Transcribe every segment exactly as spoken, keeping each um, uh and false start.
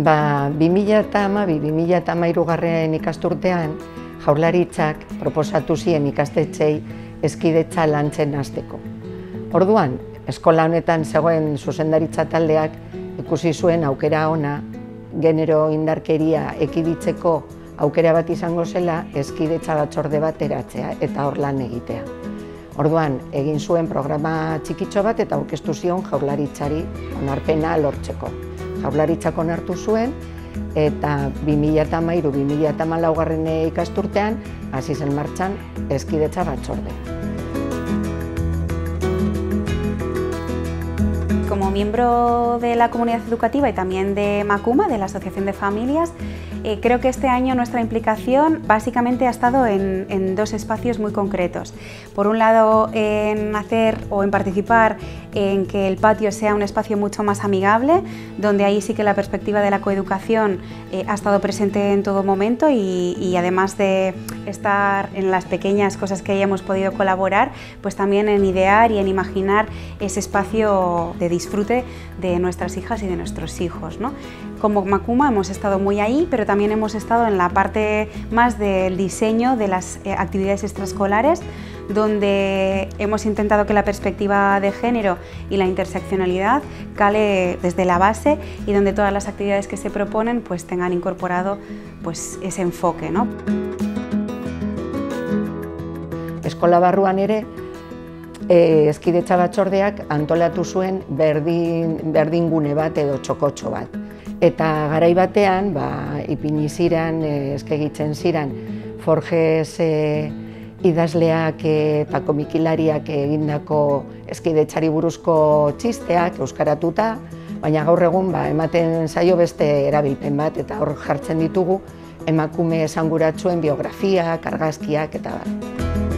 Ba, bi mila hamabi bi mila hamairugarren ikasturtean Jaurlaritzak proposatu zien ikastetxeei hezkidetza lantzen hasteko. Orduan, eskola honetan zegoen zuzendaritza taldeak ikusi zuen aukera ona, genero indarkeria ekiditzeko aukera bat izango zela hezkidetza batzorde bat eratzea eta hor lan egitea. Orduan, egin zuen programa txikitxo bat eta aurkeztu zion Jaurlaritzari onarpena lortzeko. Jaurlaritzak onartu zuen eta bi mila hamairu bi mila hamalaugarren ikasturtean hasi zen martxan hezkidetza batzordea. Como miembro de la comunidad educativa y también de Makuma, de la Asociación de Familias, eh, creo que este año nuestra implicación básicamente ha estado en, en dos espacios muy concretos. Por un lado, en hacer o en participar en que el patio sea un espacio mucho más amigable, donde ahí sí que la perspectiva de la coeducación eh, ha estado presente en todo momento y, y además de estar en las pequeñas cosas que hayamos podido colaborar, pues también en idear y en imaginar ese espacio de disfrute de nuestras hijas y de nuestros hijos, ¿no? Como Makuma hemos estado muy ahí, pero también hemos estado en la parte más del diseño de las eh, actividades extraescolares, donde hemos intentado que la perspectiva de género y la interseccionalidad cale desde la base y donde todas las actividades que se proponen pues tengan incorporado pues ese enfoque, ¿no? Eskola barruan ere, eh, hezkidetza batzordeak antolatu zuen berdin, berdingune bat edo txokotxo bat. Eta garai batean, ba, ipini ziren, eh, eskegitzen ziren, Forges eh, idazleak eta komikilariak egindako hezkidetzari buruzko txisteak euskaratuta, baina gaur egun ba, ematen zaio beste erabilpen bat eta hor jartzen ditugu emakume esanguratsuen biografiak, argazkiak eta bar.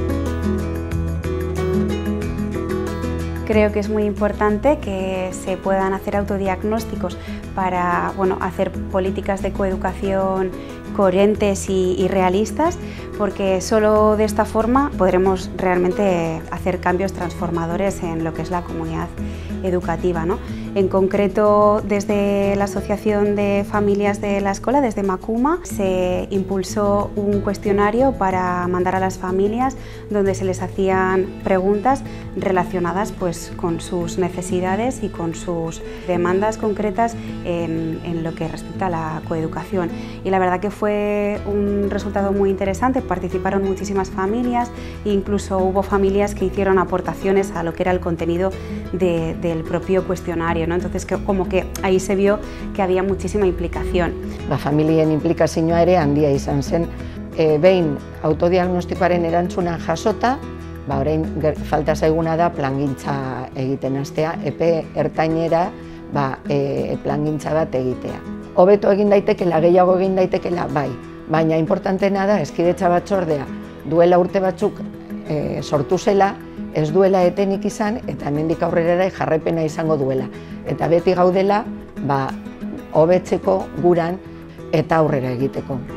Creo que es muy importante que se puedan hacer autodiagnósticos para bueno, hacer políticas de coeducación coherentes y, y realistas, porque solo de esta forma podremos realmente hacer cambios transformadores en lo que es la comunidad educativa, ¿no? En concreto, desde la Asociación de Familias de la Escuela, desde Makuma, se impulsó un cuestionario para mandar a las familias donde se les hacían preguntas relacionadas pues, con sus necesidades y con sus demandas concretas en, en lo que respecta a la coeducación. Y la verdad que fue un resultado muy interesante, participaron muchísimas familias e incluso hubo familias que hicieron aportaciones a lo que era el contenido de, del propio cuestionario, ¿no? Entonces que, como que ahí se vio que había muchísima implicación. Ba, familien implikazioa ere handia izan zen, e, behin autodiagnostikoaren erantzuna jasota, ba, orain falta zaiguna da plangintza egiten hastea, epe ertainera ba, e, plangintza bat egitea. Hobeto egin daitekela, gehiago egin daitekela, bai, baina importantena da hezkidetza batzordea duela urte batzuk e, sortu zela, ez duela etenik izan eta hemendik aurrera ere jarraipena izango duela. Eta beti gaudela ba, hobetzeko guran eta aurrera egiteko.